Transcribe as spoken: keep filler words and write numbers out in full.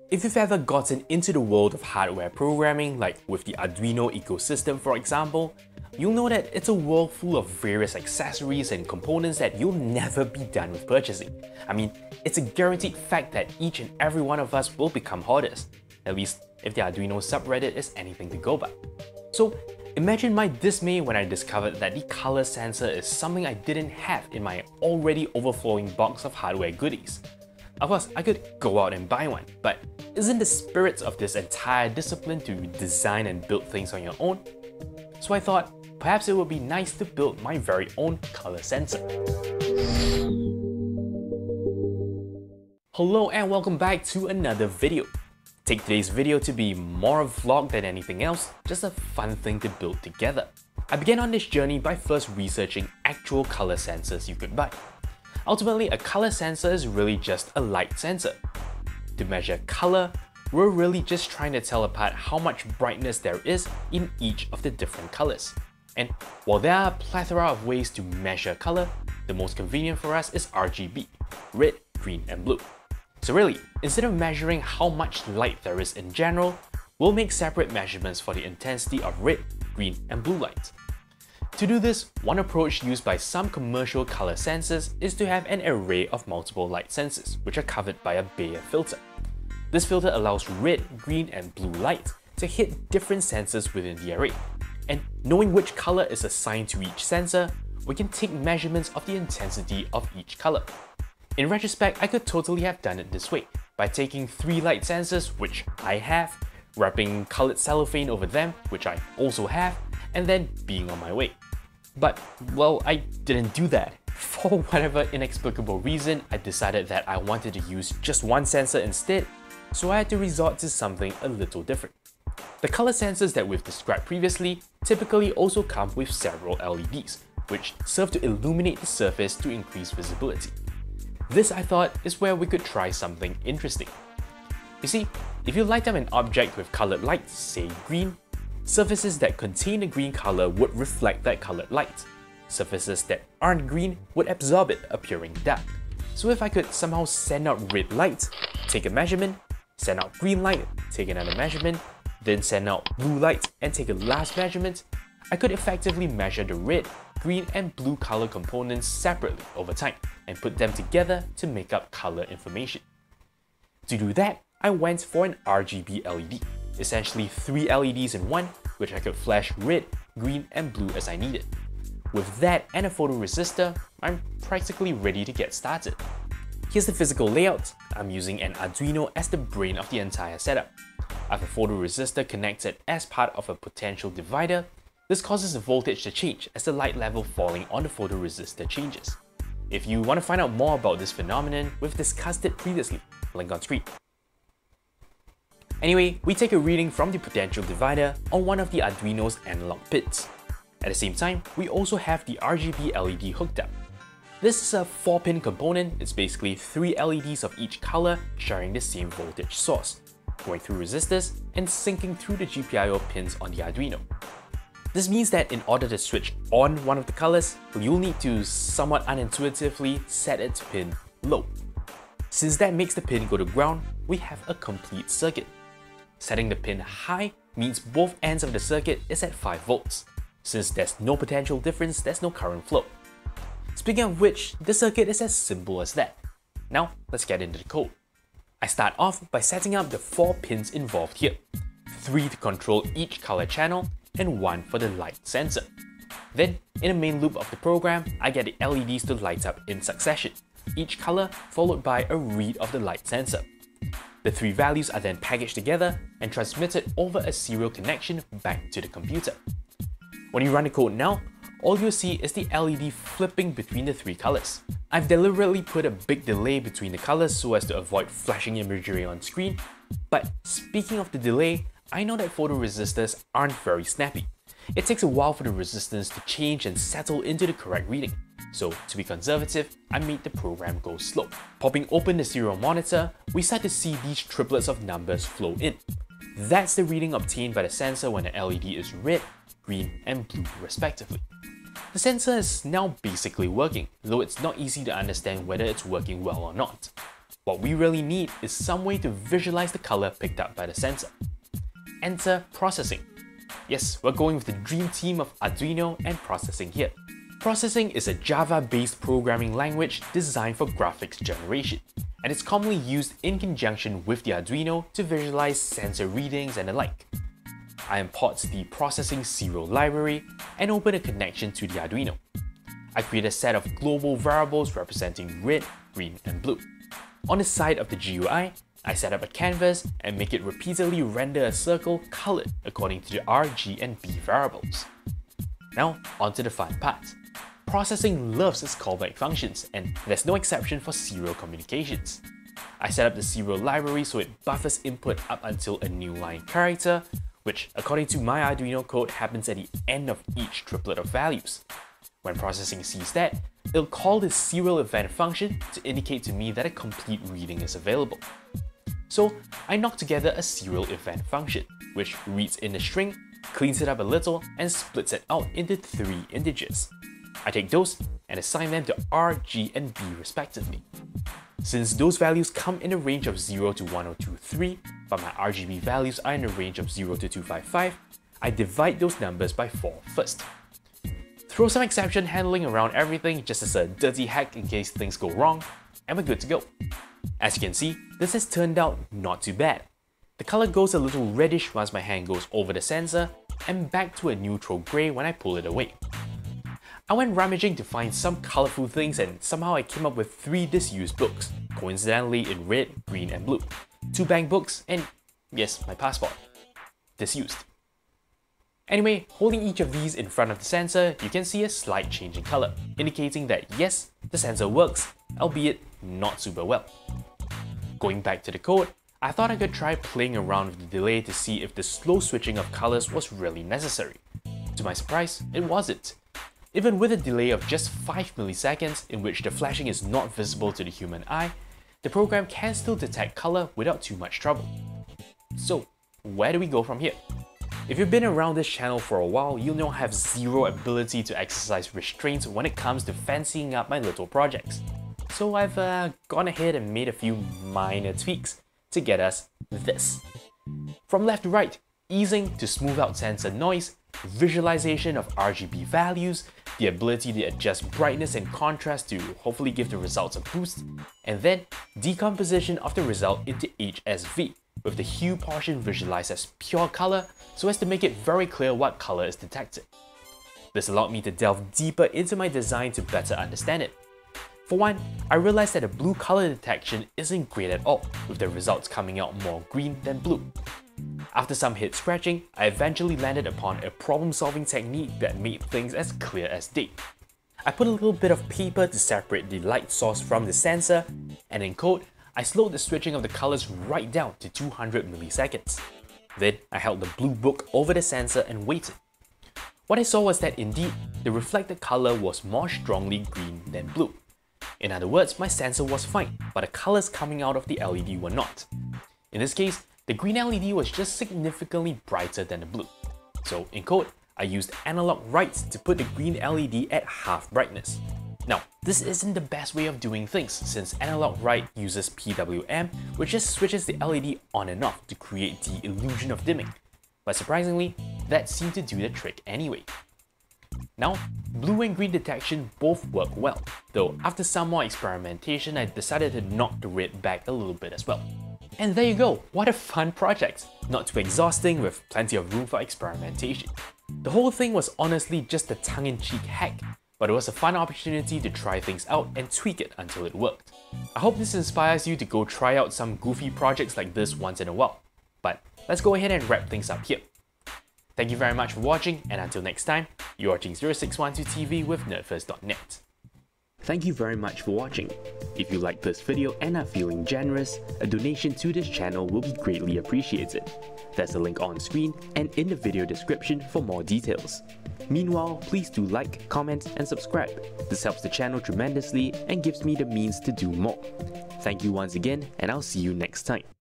If you've ever gotten into the world of hardware programming, like with the Arduino ecosystem for example, you'll know that it's a world full of various accessories and components that you'll never be done with purchasing. I mean, it's a guaranteed fact that each and every one of us will become hoarders, at least if the Arduino subreddit is anything to go by. So imagine my dismay when I discovered that the color sensor is something I didn't have in my already overflowing box of hardware goodies. Of course, I could go out and buy one, but isn't the spirit of this entire discipline to design and build things on your own? So I thought, perhaps it would be nice to build my very own color sensor. Hello and welcome back to another video. Take today's video to be more a vlog than anything else, just a fun thing to build together. I began on this journey by first researching actual color sensors you could buy. Ultimately, a color sensor is really just a light sensor. To measure color, we're really just trying to tell apart how much brightness there is in each of the different colors. And while there are a plethora of ways to measure color, the most convenient for us is R G B, red, green, and blue. So really, instead of measuring how much light there is in general, we'll make separate measurements for the intensity of red, green, and blue light. To do this, one approach used by some commercial color sensors is to have an array of multiple light sensors, which are covered by a Bayer filter. This filter allows red, green, and blue light to hit different sensors within the array. And knowing which color is assigned to each sensor, we can take measurements of the intensity of each color. In retrospect, I could totally have done it this way, by taking three light sensors, which I have, wrapping colored cellophane over them, which I also have, and then being on my way. But, well, I didn't do that. For whatever inexplicable reason, I decided that I wanted to use just one sensor instead, so I had to resort to something a little different. The color sensors that we've described previously typically also come with several L E Ds, which serve to illuminate the surface to increase visibility. This, I thought, is where we could try something interesting. You see, if you light up an object with colored lights, say green, surfaces that contain a green color would reflect that colored light. Surfaces that aren't green would absorb it, appearing dark. So if I could somehow send out red light, take a measurement, send out green light, take another measurement, then send out blue light and take a last measurement, I could effectively measure the red, green, and blue color components separately over time and put them together to make up color information. To do that, I went for an R G B L E D. Essentially three L E Ds in one, which I could flash red, green, and blue as I needed. With that and a photoresistor, I'm practically ready to get started. Here's the physical layout. I'm using an Arduino as the brain of the entire setup. I have a photoresistor connected as part of a potential divider. This causes the voltage to change as the light level falling on the photoresistor changes. If you want to find out more about this phenomenon, we've discussed it previously, link on screen. Anyway, we take a reading from the potential divider on one of the Arduino's analog pins. At the same time, we also have the R G B L E D hooked up. This is a four pin component. It's basically three L E Ds of each color sharing the same voltage source, going through resistors and syncing through the G P I O pins on the Arduino. This means that in order to switch on one of the colors, you'll need to somewhat unintuitively set it to pin low. Since that makes the pin go to ground, we have a complete circuit. Setting the pin high means both ends of the circuit is at five volts. Since there's no potential difference, there's no current flow. Speaking of which, the circuit is as simple as that. Now, let's get into the code. I start off by setting up the four pins involved here. Three to control each color channel, and one for the light sensor. Then, in the main loop of the program, I get the L E Ds to light up in succession, each color followed by a read of the light sensor. The three values are then packaged together and transmitted over a serial connection back to the computer. When you run the code now, all you'll see is the L E D flipping between the three colors. I've deliberately put a big delay between the colors so as to avoid flashing imagery on screen, but speaking of the delay, I know that photoresistors aren't very snappy. It takes a while for the resistance to change and settle into the correct reading. So to be conservative, I made the program go slow. Popping open the serial monitor, we start to see these triplets of numbers flow in. That's the reading obtained by the sensor when the L E D is red, green, and blue respectively. The sensor is now basically working, though it's not easy to understand whether it's working well or not. What we really need is some way to visualize the color picked up by the sensor. Enter processing. Yes, we're going with the dream team of Arduino and processing here. Processing is a Java-based programming language designed for graphics generation, and it's commonly used in conjunction with the Arduino to visualize sensor readings and the like. I import the processing serial library and open a connection to the Arduino. I create a set of global variables representing red, green, and blue. On the side of the G U I, I set up a canvas and make it repeatedly render a circle colored according to the R, G, and B variables. Now, onto the fun part. Processing loves its callback functions, and there's no exception for serial communications. I set up the serial library so it buffers input up until a new line character, which according to my Arduino code happens at the end of each triplet of values. When processing sees that, it'll call this serial event function to indicate to me that a complete reading is available. So I knock together a serial event function, which reads in the string, cleans it up a little, and splits it out into three integers. I take those and assign them to R, G, and B respectively. Since those values come in the range of zero to one thousand two hundred three, but my R G B values are in the range of zero to two fifty-five, I divide those numbers by four first. Throw some exception handling around everything just as a dirty hack in case things go wrong, and we're good to go. As you can see, this has turned out not too bad. The color goes a little reddish once my hand goes over the sensor, and back to a neutral grey when I pull it away. I went rummaging to find some colourful things and somehow I came up with three disused books, coincidentally in red, green and blue. Two bank books and, yes, my passport. Disused. Anyway, holding each of these in front of the sensor, you can see a slight change in colour, indicating that yes, the sensor works, albeit not super well. Going back to the code, I thought I could try playing around with the delay to see if the slow switching of colours was really necessary. To my surprise, it wasn't. Even with a delay of just five milliseconds in which the flashing is not visible to the human eye, the program can still detect colour without too much trouble. So, where do we go from here? If you've been around this channel for a while, you'll know I have zero ability to exercise restraints when it comes to fancying up my little projects. So I've uh, gone ahead and made a few minor tweaks to get us this. From left to right, easing to smooth out sensor noise, visualization of R G B values, the ability to adjust brightness and contrast to hopefully give the results a boost, and then decomposition of the result into H S V, with the hue portion visualized as pure color so as to make it very clear what color is detected. This allowed me to delve deeper into my design to better understand it. For one, I realized that the blue color detection isn't great at all, with the results coming out more green than blue. After some head scratching, I eventually landed upon a problem-solving technique that made things as clear as day. I put a little bit of paper to separate the light source from the sensor, and in code, I slowed the switching of the colors right down to two hundred milliseconds. Then I held the blue book over the sensor and waited. What I saw was that indeed, the reflected color was more strongly green than blue. In other words, my sensor was fine, but the colors coming out of the L E D were not. In this case, the green L E D was just significantly brighter than the blue. So in code, I used analog writes to put the green L E D at half brightness. Now, this isn't the best way of doing things since analog write uses P W M, which just switches the L E D on and off to create the illusion of dimming. But surprisingly, that seemed to do the trick anyway. Now, blue and green detection both work well, though after some more experimentation I decided to knock the red back a little bit as well. And there you go, what a fun project! Not too exhausting with plenty of room for experimentation. The whole thing was honestly just a tongue-in-cheek hack, but it was a fun opportunity to try things out and tweak it until it worked. I hope this inspires you to go try out some goofy projects like this once in a while. But let's go ahead and wrap things up here. Thank you very much for watching, and until next time, you're watching zero six one two T V with nerd first dot net. Thank you very much for watching. If you liked this video and are feeling generous, a donation to this channel will be greatly appreciated. There's a link on screen and in the video description for more details. Meanwhile, please do like, comment and subscribe. This helps the channel tremendously and gives me the means to do more. Thank you once again, and I'll see you next time.